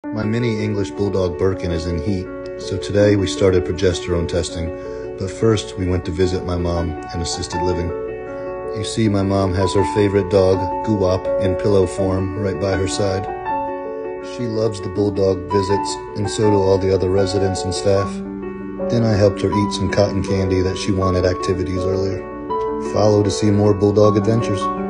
My mini English Bulldog Birkin is in heat, so today we started progesterone testing, but first we went to visit my mom in assisted living. You see, my mom has her favorite dog, Guwop, in pillow form right by her side. She loves the Bulldog visits, and so do all the other residents and staff. Then I helped her eat some cotton candy that she wanted activities earlier. Follow to see more Bulldog adventures.